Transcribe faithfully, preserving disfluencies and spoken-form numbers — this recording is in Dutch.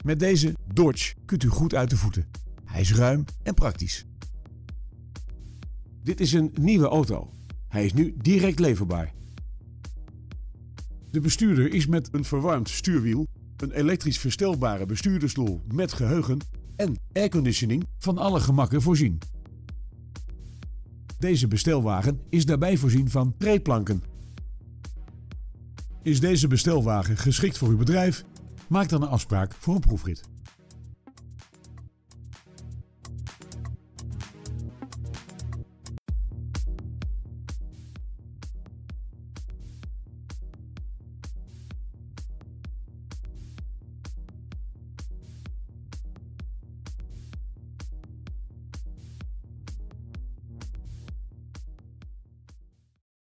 Met deze Dodge kunt u goed uit de voeten. Hij is ruim en praktisch. Dit is een nieuwe auto. Hij is nu direct leverbaar. De bestuurder is met een verwarmd stuurwiel, een elektrisch verstelbare bestuurdersstoel met geheugen en airconditioning van alle gemakken voorzien. Deze bestelwagen is daarbij voorzien van treeplanken. Is deze bestelwagen geschikt voor uw bedrijf? Maak dan een afspraak voor een proefrit.